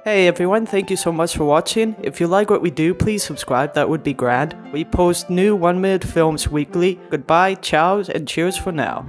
Hey everyone, thank you so much for watching. If you like what we do, please subscribe, that would be grand. We post new 1 Minute Films weekly. Goodbye, ciao, and cheers for now.